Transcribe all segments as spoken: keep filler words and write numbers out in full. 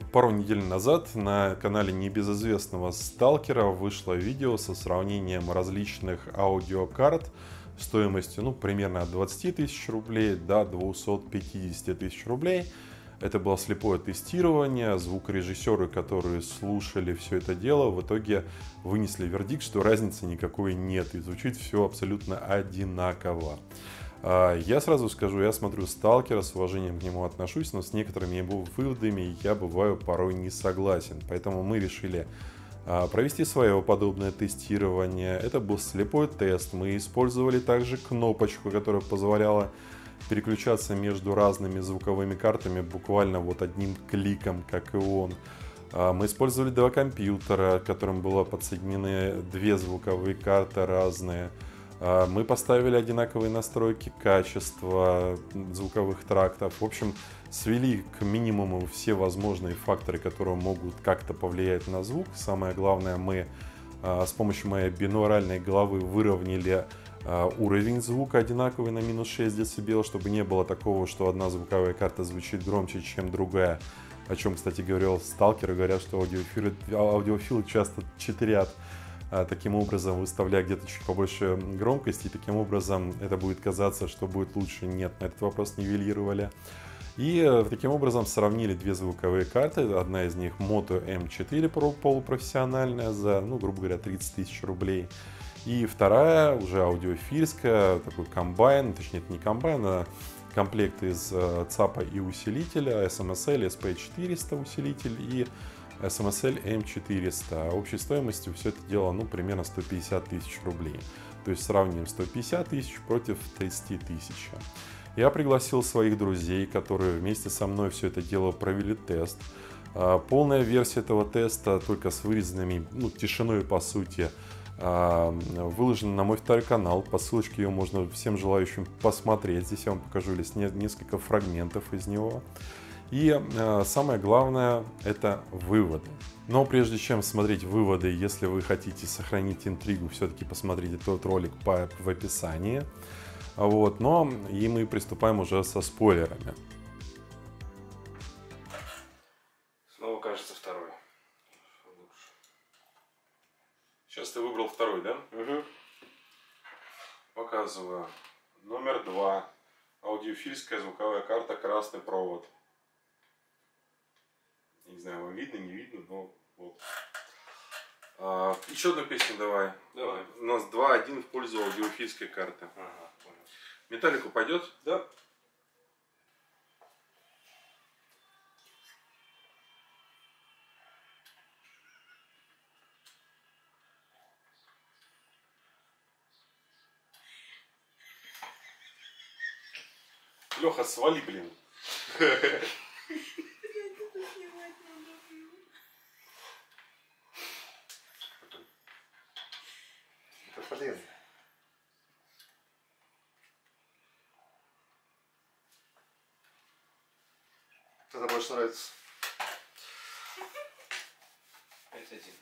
Пару недель назад на канале небезызвестного сталкера вышло видео со сравнением различных аудиокарт стоимостью ну, примерно от двадцати тысяч рублей до двухсот пятидесяти тысяч рублей. Это было слепое тестирование. Звукорежиссеры, которые слушали все это дело, в итоге вынесли вердикт, что разницы никакой нет и звучит все абсолютно одинаково. Я сразу скажу, я смотрю сталкера, с уважением к нему отношусь, но с некоторыми его выводами я бываю порой не согласен. Поэтому мы решили провести свое подобное тестирование. Это был слепой тест. Мы использовали также кнопочку, которая позволяла переключаться между разными звуковыми картами буквально вот одним кликом, как и он. Мы использовали два компьютера, к которым было подсоединены две звуковые карты разные. Мы поставили одинаковые настройки качества звуковых трактов. В общем, свели к минимуму все возможные факторы, которые могут как-то повлиять на звук. Самое главное, мы с помощью моей бинуральной головы выровняли уровень звука одинаковый на минус шесть децибел, чтобы не было такого, что одна звуковая карта звучит громче, чем другая. О чем, кстати, говорил сталкер. Говорят, что аудиофилы, аудиофилы часто читерят, таким образом выставляя где-то чуть побольше громкости, и таким образом это будет казаться, что будет лучше. Нет, на этот вопрос нивелировали. И таким образом сравнили две звуковые карты. Одна из них Moto эм четыре полупрофессиональная за, ну, грубо говоря, тридцать тысяч рублей. И вторая уже аудиофильская, такой комбайн, точнее это не комбайн, а комплект из ЦАПа и усилителя, эс эм эс эл эс пи четыреста усилитель и эс эм эс эл эм четыреста. Общей стоимостью все это дело ну, примерно сто пятьдесят тысяч рублей. То есть сравним сто пятьдесят тысяч против тридцать тысяч. Я пригласил своих друзей, которые вместе со мной все это дело провели тест. Полная версия этого теста, только с вырезанными ну, тишиной по сути, выложена на мой второй канал. По ссылочке ее можно всем желающим посмотреть. Здесь я вам покажу лишь несколько фрагментов из него. И самое главное — это выводы. Но прежде чем смотреть выводы, если вы хотите сохранить интригу, все-таки посмотрите тот ролик по, в описании. Вот. Но и мы приступаем уже со спойлерами. Снова кажется второй. Сейчас ты выбрал второй, да? Угу. Показываю. Номер два. Аудиофильская звуковая карта, красный провод. Не знаю, вам видно, не видно, но вот. А, еще одну песню давай. Давай. У нас два один в пользу аудиофильской карты. Ага, понял. Металлику пойдет? Да. Леха, свали, блин. Это полезно. Что-то больше нравится. Это один.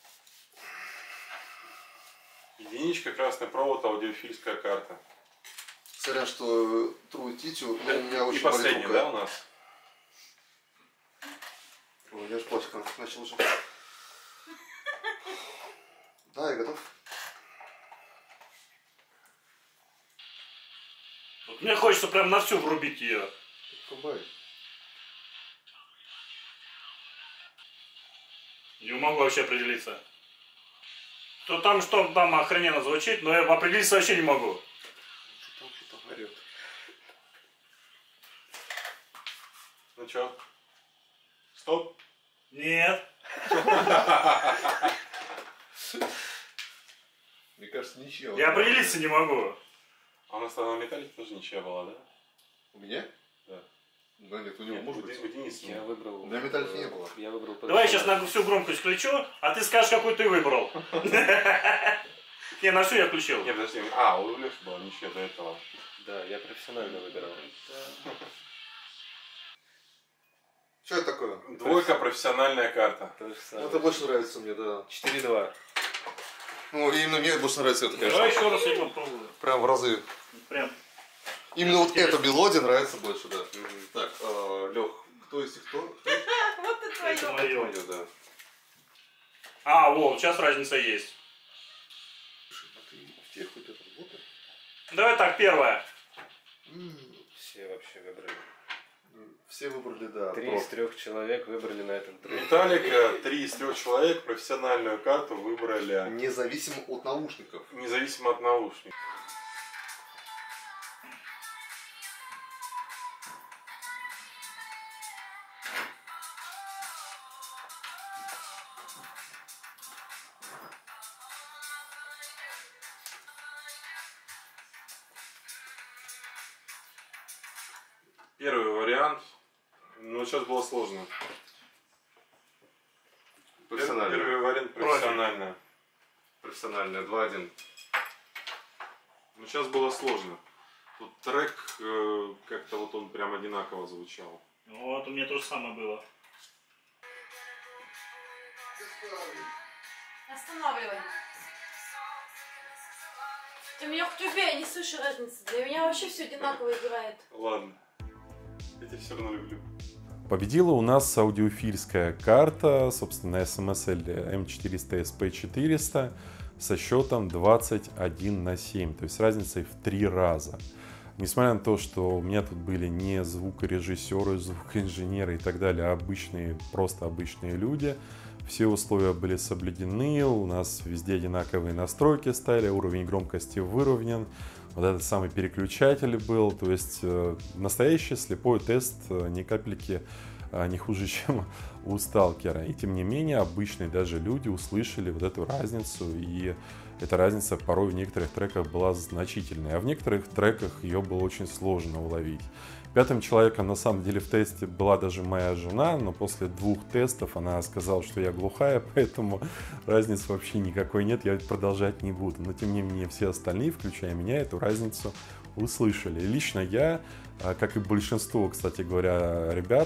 Единичка, красный провод, аудиофильская карта. Сорян, что тру титю, но у меня очень И последний, да, у нас? Ой, я же плохо начал уже. Да, я готов. Вот мне хочется прям на всю врубить ее. Комбайн. Не могу вообще определиться. То там что там охрененно звучит, но я определиться вообще не могу. Там что-то горит. Ну чё? Стоп? Нет. Мне кажется, ничего. Я определиться не могу. А у нас тогда на металлике тоже ничья была, да? У меня? Да. Да нет, у него Нет, может у быть. Дениса- у Дениса Я нет. выбрал... У меня металлики не было. Я выбрал... Давай я сейчас на всю громкость включу, а ты скажешь, какой ты выбрал. Не, на всю я включил. Нет, подожди. А, у Леши была ничья до этого. Да, я профессионально выбирал. Что это такое? Двойка, профессиональная карта. То же Ну, самое. это больше нравится мне, да. четыре-два. Ну, именно мне больше нравится это, конечно. Давай еще раз я попробую. Прям в разы. Прям. Именно вот эта мелодия нравится больше, да. Так, Лех, Кто из них кто? Вот и Это твое. мое. Понял, да. А, вот, сейчас разница есть. А ты в тех вот этом вот? Давай так, первое. М, Все вообще выбрали. Все выбрали, да. Три про. из трех человек выбрали на этом треке. Виталика, три из трех человек профессиональную карту выбрали Независимо от наушников. независимо от наушников. Первый вариант. Ну, сейчас было сложно. Профессионально. Первый вариант профессионально. Профессиональная. два-один. Ну, сейчас было сложно. Тут трек, э, как-то вот он прям одинаково звучал. Вот, у меня то же самое было. Останавливай. Ты меня хоть убей, я не слышу разницы. Для меня вообще все одинаково играет. Ладно. Я тебя все равно люблю. Победила у нас аудиофильская карта, собственно, эс эм эс эль эм четыреста эс пи четыреста со счетом двадцать один на семь, то есть разницей в три раза. Несмотря на то, что у меня тут были не звукорежиссеры, звукоинженеры и так далее, а обычные, просто обычные люди, все условия были соблюдены, у нас везде одинаковые настройки стали, уровень громкости выровнен, вот этот самый переключатель был, то есть э, настоящий слепой тест, э, ни капельки э, не хуже, чем у сталкера. И тем не менее, обычные даже люди услышали вот эту разницу, и эта разница порой в некоторых треках была значительной, а в некоторых треках ее было очень сложно уловить. Пятым человеком на самом деле в тесте была даже моя жена, но после двух тестов она сказала, что я глухая, поэтому разницы вообще никакой нет, я продолжать не буду. Но тем не менее все остальные, включая меня, эту разницу услышали. И лично я, как и большинство, кстати говоря, ребят,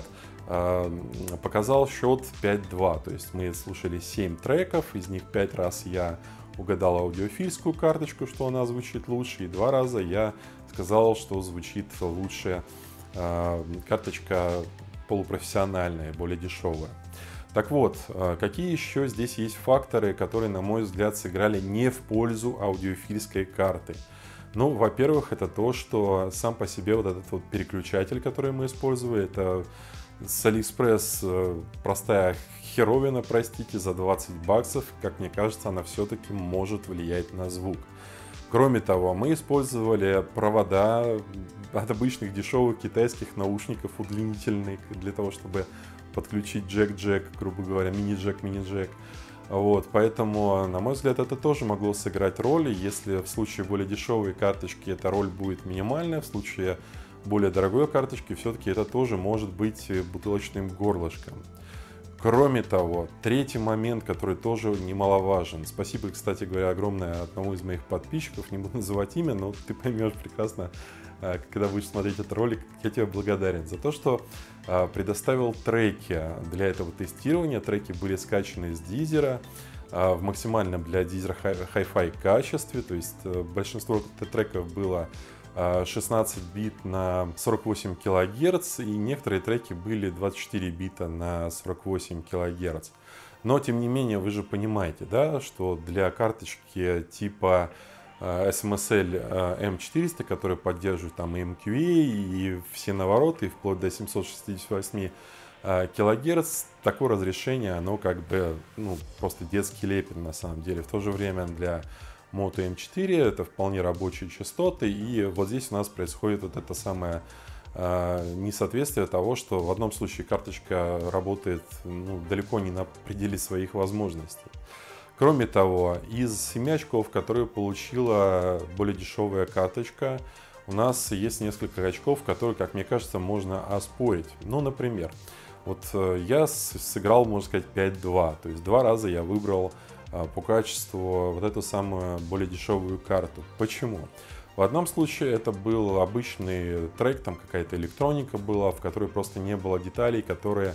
показал счет пять-два. То есть мы слушали семь треков, из них пять раз я угадал аудиофильскую карточку, что она звучит лучше, и два раза я сказал, что звучит лучше карточка полупрофессиональная, более дешевая. Так вот, какие еще здесь есть факторы, которые, на мой взгляд, сыграли не в пользу аудиофильской карты? Ну, во-первых, это то, что сам по себе вот этот вот переключатель, который мы использовали, это с Алиэкспресс простая херовина, простите, за двадцать баксов. Как мне кажется, она все-таки может влиять на звук. Кроме того, мы использовали провода от обычных дешевых китайских наушников удлинительных для того, чтобы подключить джек-джек, грубо говоря, мини-джек, мини-джек. Вот, поэтому, на мой взгляд, это тоже могло сыграть роль. Если в случае более дешевой карточки эта роль будет минимальная, в случае более дорогой карточки все-таки это тоже может быть бутылочным горлышком. Кроме того, третий момент, который тоже немаловажен. Спасибо, кстати говоря, огромное одному из моих подписчиков, не буду называть имя, но ты поймешь прекрасно, когда будешь смотреть этот ролик, я тебе благодарен за то, что предоставил треки для этого тестирования. Треки были скачаны с Дизера в максимальном для Дизера хай-фай качестве, то есть большинство треков было шестнадцать бит на сорок восемь килогерц, и некоторые треки были двадцать четыре бита на сорок восемь килогерц. Но, тем не менее, вы же понимаете, да, что для карточки типа эс эм эс эль эм четыреста, которая поддерживает там и эм кью эй, и все навороты, и вплоть до семьсот шестьдесят восемь килогерц, такое разрешение, оно как бы, ну, просто детский лепет на самом деле. В то же время для Moto эм четыре это вполне рабочие частоты, и вот здесь у нас происходит вот это самое э, несоответствие того, что в одном случае карточка работает, ну, далеко не на пределе своих возможностей. Кроме того, из семи очков, которые получила более дешевая карточка, у нас есть несколько очков, которые, как мне кажется, можно оспорить. Ну, например, вот я сыграл, можно сказать, пять-два, то есть два раза я выбрал по качеству вот эту самую более дешевую карту. Почему? В одном случае это был обычный трек, там какая-то электроника была, в которой просто не было деталей, которые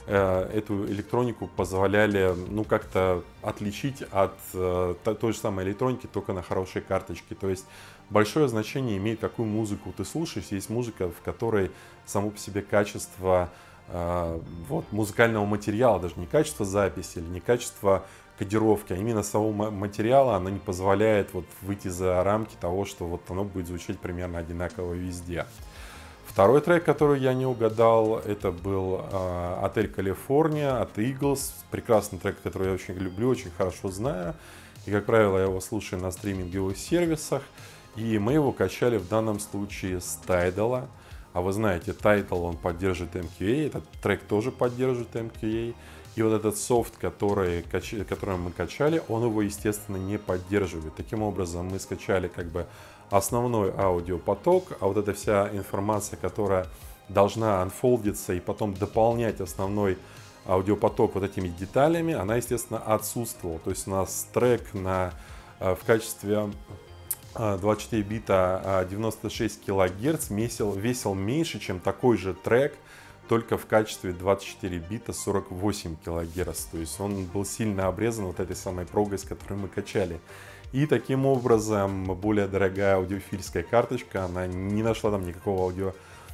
э, эту электронику позволяли, ну, как-то отличить от э, той же самой электроники, только на хорошей карточке. То есть большое значение имеет, какую музыку ты слушаешь. Есть музыка, в которой само по себе качество вот, музыкального материала, даже не качество записи или не качество кодировки, а именно самого материала, оно не позволяет вот выйти за рамки того, что вот оно будет звучать примерно одинаково везде. Второй трек, который я не угадал, это был э, «Отель Калифорния» от Eagles. Прекрасный трек, который я очень люблю, очень хорошо знаю. И, как правило, я его слушаю на стриминговых сервисах. И мы его качали в данном случае с Tidal. А вы знаете, Tidal, он поддерживает эм кью эй, этот трек тоже поддерживает эм кью эй. И вот этот софт, который, который мы качали, он его, естественно, не поддерживает. Таким образом, мы скачали как бы основной аудиопоток, а вот эта вся информация, которая должна анфолдиться и потом дополнять основной аудиопоток вот этими деталями, она, естественно, отсутствовала. То есть у нас трек на, в качестве двадцать четыре бита девяносто шесть килогерц весил, весил меньше, чем такой же трек, только в качестве двадцать четыре бита сорок восемь килогерц. То есть он был сильно обрезан вот этой самой прогой, с которой мы качали. И таким образом более дорогая аудиофильская карточка, она не нашла там никакого аудио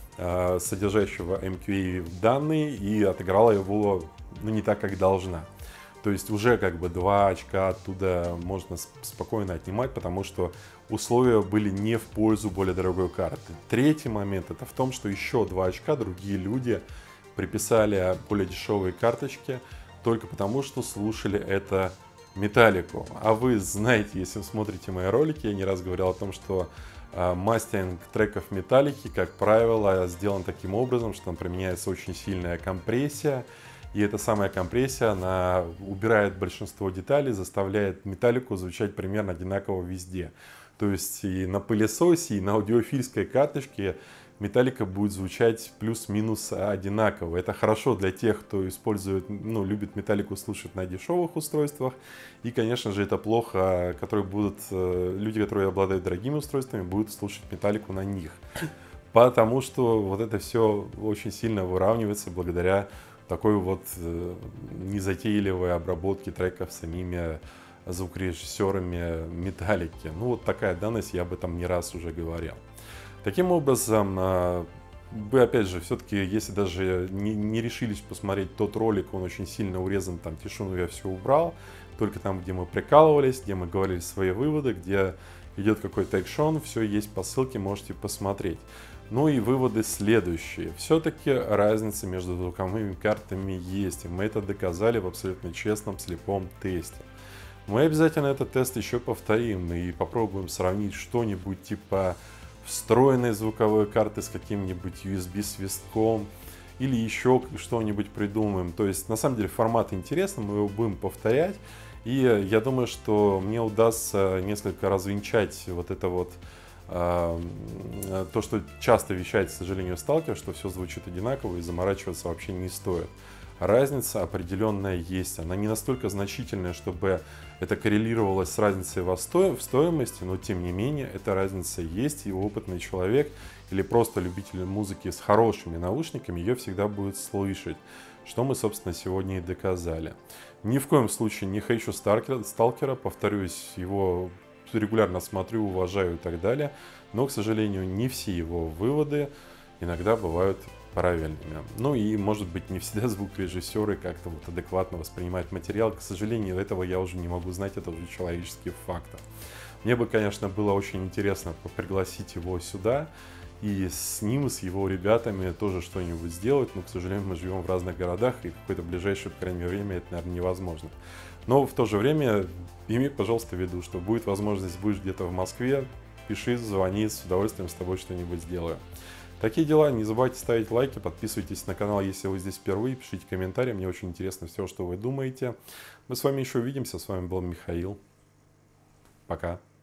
э, содержащего эм кью эй данные и отыграла его, ну, не так, как должна. То есть уже как бы два очка оттуда можно спокойно отнимать, потому что условия были не в пользу более дорогой карты. Третий момент это в том, что еще два очка другие люди приписали более дешевые карточки только потому, что слушали это Металлику. А вы знаете, если вы смотрите мои ролики, я не раз говорил о том, что э, мастеринг треков Металлики, как правило, сделан таким образом, что там применяется очень сильная компрессия. И эта самая компрессия, она убирает большинство деталей, заставляет Металлику звучать примерно одинаково везде. То есть и на пылесосе, и на аудиофильской карточке Металлика будет звучать плюс-минус одинаково. Это хорошо для тех, кто использует, ну, любит Металлику слушать на дешевых устройствах. И, конечно же, это плохо, которые будут, люди, которые обладают дорогими устройствами, будут слушать Металлику на них. Потому что вот это все очень сильно выравнивается благодаря такой вот незатейливой обработке треков самими звукорежиссерами Металлики. Ну, вот такая данность, я об этом не раз уже говорил. Таким образом, вы, опять же, все-таки, если даже не, не решились посмотреть тот ролик, он очень сильно урезан, там тишину я все убрал, только там, где мы прикалывались, где мы говорили свои выводы, где идет какой-то экшон, все есть по ссылке, можете посмотреть. Ну и выводы следующие. Все-таки разница между звуковыми картами есть, и мы это доказали в абсолютно честном, слепом тесте. Мы обязательно этот тест еще повторим и попробуем сравнить что-нибудь типа встроенной звуковой карты с каким-нибудь ю эс би-свистком или еще что-нибудь придумаем. То есть, на самом деле, формат интересный, мы его будем повторять. И я думаю, что мне удастся несколько развенчать вот это вот э, то, что часто вещает, к сожалению, сталкер, что все звучит одинаково и заморачиваться вообще не стоит. Разница определенная есть. Она не настолько значительная, чтобы это коррелировалось с разницей в стоимости, но тем не менее эта разница есть, и опытный человек или просто любитель музыки с хорошими наушниками ее всегда будет слышать, что мы, собственно, сегодня и доказали. Ни в коем случае не хейчу сталкера, повторюсь, его регулярно смотрю, уважаю и так далее, но, к сожалению, не все его выводы иногда бывают правильными. Ну и, может быть, не всегда звукорежиссеры как-то вот адекватно воспринимают материал. К сожалению, этого я уже не могу знать, это уже человеческий фактор. Мне бы, конечно, было очень интересно пригласить его сюда и с ним, с его ребятами тоже что-нибудь сделать, но, к сожалению, мы живем в разных городах, и в какое-то ближайшее, по крайней мере, время это, наверное, невозможно. Но в то же время имей, пожалуйста, в виду, что будет возможность, будешь где-то в Москве, пиши, звони, с удовольствием с тобой что-нибудь сделаю. Такие дела. Не забывайте ставить лайки, подписывайтесь на канал, если вы здесь впервые, пишите комментарии. Мне очень интересно все, что вы думаете. Мы с вами еще увидимся. С вами был Михаил. Пока.